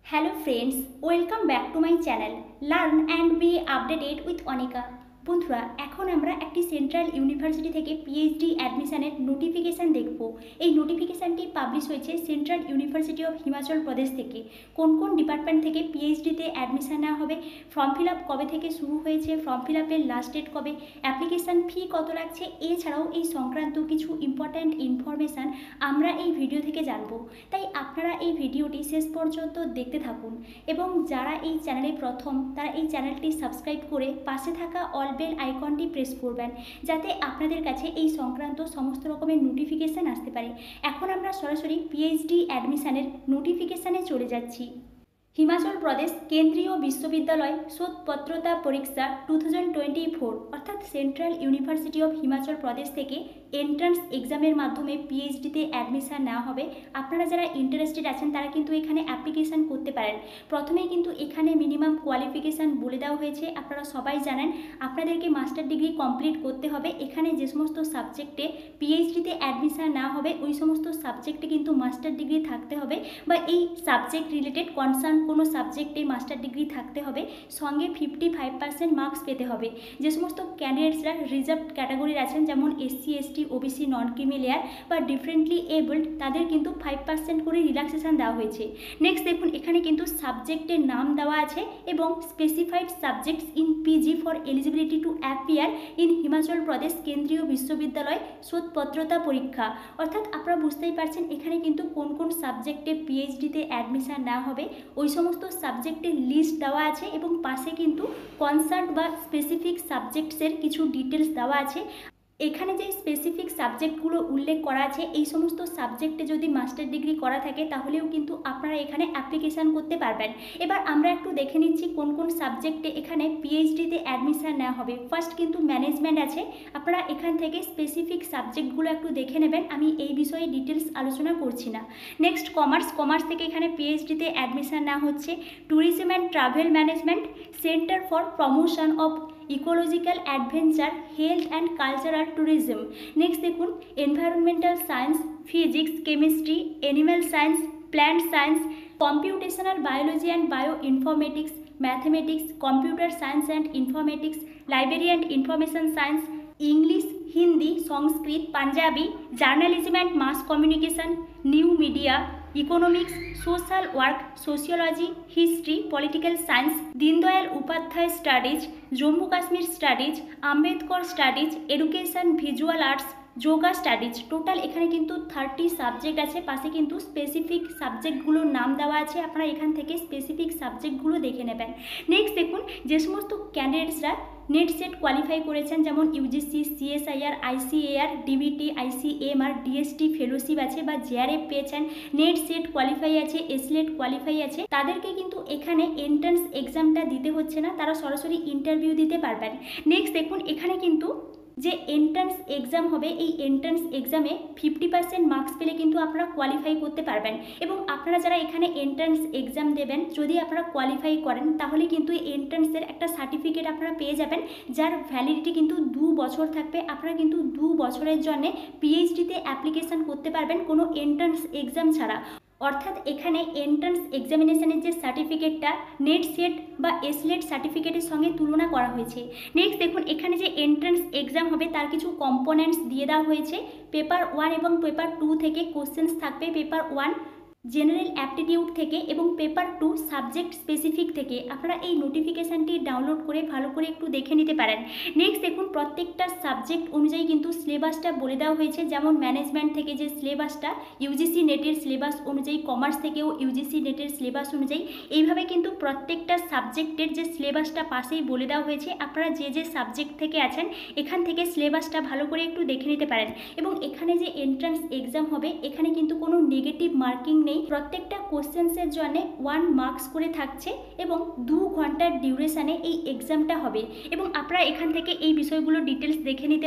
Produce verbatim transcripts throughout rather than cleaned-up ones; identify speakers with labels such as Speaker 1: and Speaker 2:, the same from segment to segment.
Speaker 1: Hello friends, welcome back to my channel. Learn and be updated with Onika. বন্ধুরা এখন আমরা একটি central university থেকে পিএইচডি অ্যাডমিশনের নোটিফিকেশান দেখব। এই নোটিফিকেশানটি পাবলিশ হয়েছে central university of Himachal Pradesh থেকে। কোন কোন ডিপার্টমেন্ট থেকে পিএইচডিতে অ্যাডমিশন নেওয়া হবে, ফর্ম ফিল আপ কবে থেকে শুরু হয়েছে, ফর্ম ফিল আপের লাস্ট ডেট কবে, অ্যাপ্লিকেশান ফি কত লাগছে, এছাড়াও এই সংক্রান্ত কিছু ইম্পর্ট্যান্ট ইনফরমেশান আমরা এই ভিডিও থেকে জানব। তাই আপনারা এই ভিডিওটি শেষ পর্যন্ত দেখতে থাকুন এবং যারা এই চ্যানেলে প্রথম তারা এই চ্যানেলটি সাবস্ক্রাইব করে পাশে থাকা অল বেল আইকনটি প্রেস করবেন যাতে আপনাদের কাছে এই সংক্রান্ত সমস্ত রকমের নোটিফিকেশান আসতে পারে। এখন আমরা সরাসরি পিএইচডি অ্যাডমিশনের নোটিফিকেশানে চলে যাচ্ছি। হিমাচল প্রদেশ কেন্দ্রীয় বিশ্ববিদ্যালয় শোধপত্রতা পরীক্ষা টু থাউজেন্ড টোয়েন্টি ফোর অর্থাৎ central university of Himachal Pradesh থেকে এন্ট্রান্স এক্সামের মাধ্যমে পিএইচডিতে অ্যাডমিশন নেওয়া হবে। আপনারা যারা ইন্টারেস্টেড আছেন তারা কিন্তু এখানে অ্যাপ্লিকেশান করতে পারেন। প্রথমেই কিন্তু এখানে মিনিমাম কোয়ালিফিকেশান বলে দেওয়া হয়েছে। আপনারা সবাই জানেন আপনাদেরকে মাস্টার ডিগ্রি কমপ্লিট করতে হবে। এখানে যে সমস্ত সাবজেক্টে পিএইচডিতে অ্যাডমিশন নেওয়া হবে ওই সমস্ত সাবজেক্টে কিন্তু মাস্টার ডিগ্রি থাকতে হবে বা এই সাবজেক্ট রিলেটেড কনসার্ন কোনো সাবজেক্টে মাস্টার ডিগ্রি থাকতে হবে, সঙ্গে ফিফটি ফাইভ পার্সেন্ট মার্কস পেতে হবে। যে সমস্ত ক্যান্ডিডেটসরা রিজার্ভ ক্যাটাগরির আছেন যেমন SC ST OBC non creamy layer বা ডিফারেন্টলি এবলড তাদের কিন্তু ফাইভ পার্সেন্ট করে রিল্যাক্সেশন দেওয়া হয়েছে। নেক্সট দেখুন এখানে কিন্তু সাবজেক্টের নাম দেওয়া আছে এবং specified subjects in PG for eligibility to appear in Himachal Pradesh কেন্দ্রীয় বিশ্ববিদ্যালয় শোধপত্রতা পরীক্ষা। অর্থাৎ আপনারা বুঝতেই পারছেন এখানে কিন্তু কোন কোন সাবজেক্টে পিএইচডিতে অ্যাডমিশন নেওয়া হবে ওই সমস্ত সাবজেক্টের লিস্ট দেওয়া আছে এবং পাশে কিন্তু কনসার্ন বা স্পেসিফিক সাবজেক্টসের কিছু ডিটেলস দেওয়া আছে। এখানে যে স্পেসিফিক সাবজেক্টগুলো উল্লেখ করা আছে এই সমস্ত সাবজেক্টে যদি মাস্টার ডিগ্রি করা থাকে তাহলেও কিন্তু আপনারা এখানে অ্যাপ্লিকেশান করতে পারবেন। এবার আমরা একটু দেখে নিচ্ছি কোন কোন সাবজেক্টে এখানে পিএইচডিতে অ্যাডমিশান নেওয়া হবে। ফার্স্ট কিন্তু ম্যানেজমেন্ট আছে, আপনারা এখান থেকে স্পেসিফিক সাবজেক্টগুলো একটু দেখে নেবেন, আমি এই বিষয়ে ডিটেলস আলোচনা করছি না। নেক্সট কমার্স, কমার্স থেকে এখানে পিএইচডিতে অ্যাডমিশান নেওয়া হচ্ছে। Tourism and travel management, centre for promotion of ecological adventure, health and cultural tourism. Next দেখুন environmental science, physics, chemistry, animal science, plant science, computational biology and bioinformatics, mathematics, computer science and informatics, library and information science, English, Hindi, Sanskrit, Punjabi, journalism and mass communication, new media, economics, social work, sociology, history, political science, Deendayal Upadhyay studies, Jammu Kashmir studies, Ambedkar studies, education, visual arts, yoga studies. Total এখানে কিন্তু thirty subject আছে, পাশে কিন্তু specific সাবজেক্টগুলোর নাম দেওয়া আছে, আপনারা এখান থেকে স্পেসিফিক সাবজেক্টগুলো দেখে নেবেন। নেক্সট দেখুন যে সমস্ত ক্যান্ডিডেটসরা নেট সেট কোয়ালিফাই করেছেন যেমন UGC, CSIR, ICAR, DBT, ICMR, DST fellowship আছে বা জেআরএফ পেয়েছেন, নেট সেট কোয়ালিফাই আছে, এসলেট কোয়ালিফাই আছে, তাদেরকে কিন্তু এখানে এন্ট্রান্স এক্সামটা দিতে হচ্ছে না, তারা সরাসরি ইন্টারভিউ দিতে পারবেন। নেক্সট দেখুন এখানে কিন্তু যে এন্ট্রান্স এক্সাম হবে এই এন্ট্রান্স এক্সামে ফিফটি পার্সেন্ট মার্কস পেলে কিন্তু আপনারা কোয়ালিফাই করতে পারবেন এবং আপনারা যারা এখানে এন্ট্রান্স এক্সাম দেবেন যদি আপনারা কোয়ালিফাই করেন তাহলে কিন্তু এই এন্ট্রান্সের একটা সার্টিফিকেট আপনারা পেয়ে যাবেন যার ভ্যালিডিটি কিন্তু দু বছর থাকবে। আপনারা কিন্তু দু বছরের জন্য পিএইচডিতে অ্যাপ্লিকেশান করতে পারবেন কোনো এন্ট্রান্স এক্সাম ছাড়া। অর্থাৎ এখানে এন্ট্রান্স এক্সামিনেশনের যে সার্টিফিকেটটা নেট সেট বা এসলেট সার্টিফিকেটের সঙ্গে তুলনা করা হয়েছে। নেক্সট দেখুন এখানে যে এন্ট্রান্স এক্সাম হবে তার কিছু কম্পোনেন্টস দিয়ে দেওয়া হয়েছে। পেপার ওয়ান এবং পেপার টু থেকে কোশ্চেন্স থাকবে। পেপার ওয়ান জেনারেল অ্যাপটিটিউড থেকে এবং পেপার টু সাবজেক্ট স্পেসিফিক থেকে। আপনারা এই নোটিফিকেশানটি ডাউনলোড করে ভালো করে একটু দেখে নিতে পারেন। নেক্সট দেখুন প্রত্যেকটা সাবজেক্ট অনুযায়ী কিন্তু সিলেবাসটা বলে দেওয়া হয়েছে, যেমন ম্যানেজমেন্ট থেকে যে সিলেবাসটা ইউজিসি নেটের সিলেবাস অনুযায়ী, কমার্স থেকেও ইউজিসি নেটের সিলেবাস অনুযায়ী, এইভাবে কিন্তু প্রত্যেকটা সাবজেক্টের যে সিলেবাসটা পাশেই বলে দেওয়া হয়েছে। আপনারা যে যে সাবজেক্ট থেকে আছেন এখান থেকে সিলেবাসটা ভালো করে একটু দেখে নিতে পারেন এবং এখানে যে এন্ট্রান্স এক্সাম হবে এখানে কিন্তু কোনো নেগেটিভ মার্কিং নেই। প্রত্যেকটা কোশ্চেন্সের জন্য ওয়ান মার্কস করে থাকছে এবং দু ঘন্টার ডিউরেশনে এই এক্সামটা হবে এবং আপনারা এখান থেকে এই বিষয়গুলো ডিটেলস দেখে নিতে পারেন।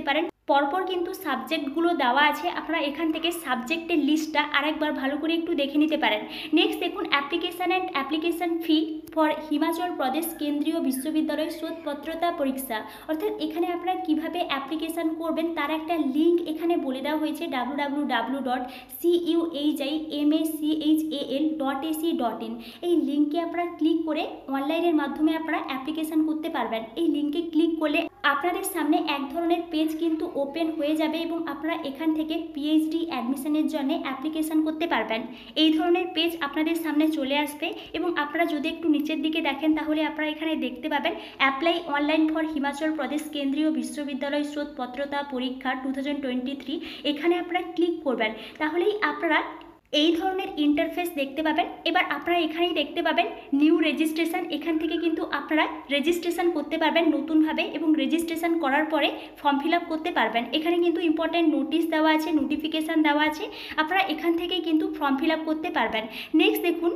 Speaker 1: পরপর কিন্তু সাবজেক্টগুলো দেওয়া আছে, আপনারা এখান থেকে সাবজেক্টের লিস্টটা আরেকবার ভালো করে একটু দেখে নিতে পারেন। নেক্সট দেখুন application and application fee for Himachal Pradesh কেন্দ্রীয় বিশ্ববিদ্যালয় শোধপত্রতা পরীক্ষা, অর্থাৎ এখানে আপনারা কিভাবে অ্যাপ্লিকেশান করবেন তার একটা লিঙ্ক এখানে বলে দেওয়া হয়েছে W W W dot C U H I M A C H A L dot A C dot in. এই লিঙ্কে আপনারা ক্লিক করে অনলাইনের মাধ্যমে আপনারা অ্যাপ্লিকেশান করতে পারবেন। এই লিঙ্কে ক্লিক করলে আপনাদের সামনে এক ধরনের পেজ কিন্তু ওপেন হয়ে যাবে এবং আপনারা এখান থেকে পিএইচডি অ্যাডমিশনের জন্য অ্যাপ্লিকেশান করতে পারবেন। এই ধরনের পেজ আপনাদের সামনে চলে আসবে এবং আপনারা যদি একটু নিচের দিকে দেখেন তাহলে আপনারা এখানে দেখতে পাবেন apply online for Himachal Pradesh কেন্দ্রীয় বিশ্ববিদ্যালয় শোধপত্রতা পরীক্ষা টু থাউজেন্ড টোয়েন্টি থ্রি এখানে আপনারা ক্লিক করবেন, তাহলেই আপনারা এই ধরনের ইন্টারফেস দেখতে পাবেন। এবার আপনারা এখানেই দেখতে পাবেন নিউ রেজিস্ট্রেশন, এখান থেকে কিন্তু আপনারা রেজিস্ট্রেশন করতে পারবেন নতুনভাবে এবং রেজিস্ট্রেশন করার পরে ফর্ম ফিল আপ করতে পারবেন। এখানে কিন্তু ইম্পর্ট্যান্ট নোটিশ দেওয়া আছে, নোটিফিকেশান দেওয়া আছে, আপনারা এখান থেকেই কিন্তু ফর্ম ফিল আপ করতে পারবেন। নেক্সট দেখুন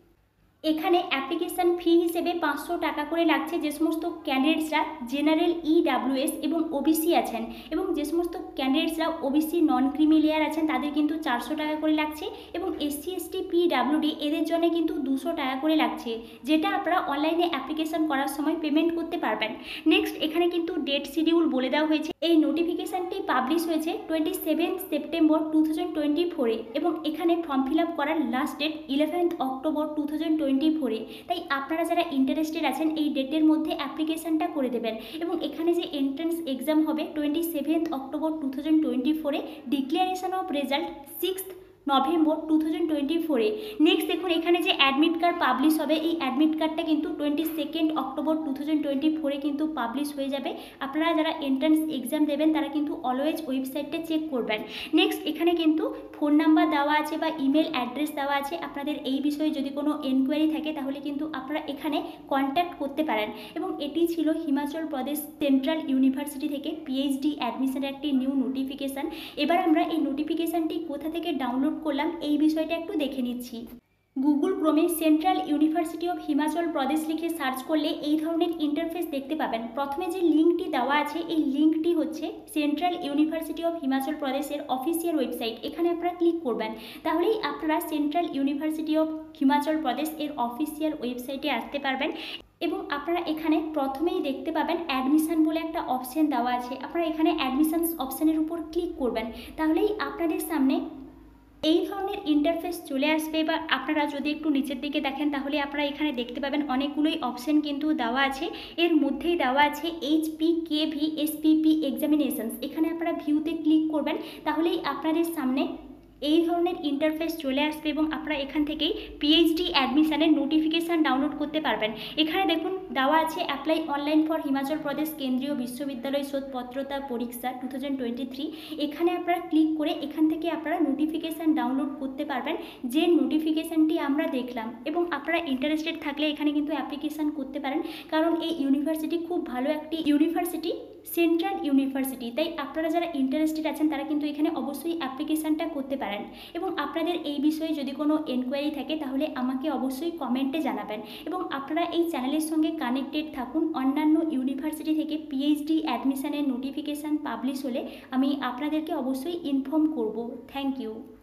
Speaker 1: এখানে অ্যাপ্লিকেশান ফি হিসেবে পাঁচশো টাকা করে লাগছে যে সমস্ত ক্যান্ডিডেটসরা জেনারেল ইডাব্লিউএস এবং ওবিসি আছেন, এবং যে সমস্ত ক্যান্ডিডেটসরা ওবিসি নন ক্রিমি লেয়ার আছেন তাদের কিন্তু চারশো টাকা করে লাগছে, এবং এসসি এসটি পিডাব্লিউডি এদের জন্য কিন্তু দুশো টাকা করে লাগছে, যেটা আপনারা অনলাইনে অ্যাপ্লিকেশান করার সময় পেমেন্ট করতে পারবেন। নেক্সট এখানে কিন্তু ডেট শিডিউল বলে দেওয়া হয়েছে। এই নোটিফিকেশানটি পাবলিশ হয়েছে twenty seventh September two thousand twenty ফোরে এবং এখানে ফর্ম ফিল আপ করার last date eleventh October two thousand twenty ফোরে। তাই আপনারা যারা ইন্টারেস্টেড আছেন এই ডেটের মধ্যে অ্যাপ্লিকেশানটা করে দেবেন, এবং এখানে যে এন্ট্রান্স এক্সাম হবে twenty seventh October two thousand twenty ফোরে, declaration of result sixth November two thousand twenty ফোরে। নেক্সট দেখুন এখানে যে অ্যাডমিট কার্ড পাবলিশ হবে, এই অ্যাডমিট কার্ডটা কিন্তু twenty second October two thousand twenty ফোরে কিন্তু পাবলিশ হয়ে যাবে। আপনারা যারা এন্ট্রান্স এক্সাম দেবেন তারা কিন্তু অলওয়েজ ওয়েবসাইটটা চেক করবেন। নেক্সট এখানে কিন্তু ফোন নাম্বার দেওয়া আছে বা ইমেল অ্যাড্রেস দেওয়া আছে, আপনাদের এই বিষয়ে যদি কোনো এনকোয়ারি থাকে তাহলে কিন্তু আপনারা এখানে কন্ট্যাক্ট করতে পারেন। এবং এটি ছিল হিমাচল প্রদেশ সেন্ট্রাল ইউনিভার্সিটি থেকে পিএইচডি অ্যাডমিশনের একটি নিউ নোটিফিকেশান। এবার আমরা এই নোটিফিকেশানটি কোথা থেকে ডাউনলোড করলাম এই বিষয়টা একটু দেখে নিচ্ছি। গুগল ক্রোমে central university of Himachal Pradesh লিখে সার্চ করলে এই ধরনের ইন্টারফেস দেখতে পাবেন। প্রথমে যে লিঙ্কটি দেওয়া আছে এই লিঙ্কটি হচ্ছে সেন্ট্রাল ইউনিভার্সিটি অফ হিমাচল প্রদেশের অফিসিয়াল ওয়েবসাইট, এখানে আপনারা ক্লিক করবেন, তাহলেই আপনারা central university of Himachal Pradesh এর অফিসিয়াল ওয়েবসাইটে আসতে পারবেন। এবং আপনারা এখানে প্রথমেই দেখতে পাবেন অ্যাডমিশান বলে একটা অপশান দেওয়া আছে, আপনারা এখানে অ্যাডমিশানস অপশানের উপর ক্লিক করবেন, তাহলেই আপনাদের সামনে এই ধরনের ইন্টারফেস চলে আসবে। বা আপনারা যদি একটু নিচের দিকে দেখেন তাহলে আপনারা এখানে দেখতে পাবেন অনেকগুলোই অপশান কিন্তু দেওয়া আছে, এর মধ্যেই দেওয়া আছে এইচপি কেভি এসপিপি এক্সামিনেশনস, এখানে আপনারা ভিউতে ক্লিক করবেন, তাহলেই আপনাদের সামনে এই ধরনের ইন্টারফেস চলে আসবে এবং আপনারা এখান থেকেই পিএইচডি অ্যাডমিশানের নোটিফিকেশান ডাউনলোড করতে পারবেন। এখানে দেখুন দেওয়া আছে apply online for Himachal Pradesh কেন্দ্রীয় বিশ্ববিদ্যালয় শোধপত্রতা পরীক্ষা টু থাউজেন্ড টোয়েন্টি থ্রি, এখানে আপনারা ক্লিক করে এখান থেকে আপনারা নোটিফিকেশান ডাউনলোড করতে পারবেন, যে নোটিফিকেশানটি আমরা দেখলাম। এবং আপনারা ইন্টারেস্টেড থাকলে এখানে কিন্তু অ্যাপ্লিকেশান করতে পারেন, কারণ এই ইউনিভার্সিটি খুব ভালো একটি ইউনিভার্সিটি, সেন্ট্রাল ইউনিভার্সিটি, তাই আপনারা যারা ইন্টারেস্টেড আছেন তারা কিন্তু এখানে অবশ্যই অ্যাপ্লিকেশানটা করতে পারেন। এবং আপনাদের এই বিষয়ে যদি কোনো এনকোয়ারি থাকে তাহলে আমাকে অবশ্যই কমেন্টে জানাবেন, এবং আপনারা এই চ্যানেলের সঙ্গে কানেক্টেড থাকুন। অন্যান্য ইউনিভার্সিটি থেকে পিএইচডি অ্যাডমিশানের নোটিফিকেশান পাবলিশ হলে আমি আপনাদেরকে অবশ্যই ইনফর্ম করব। Thank you.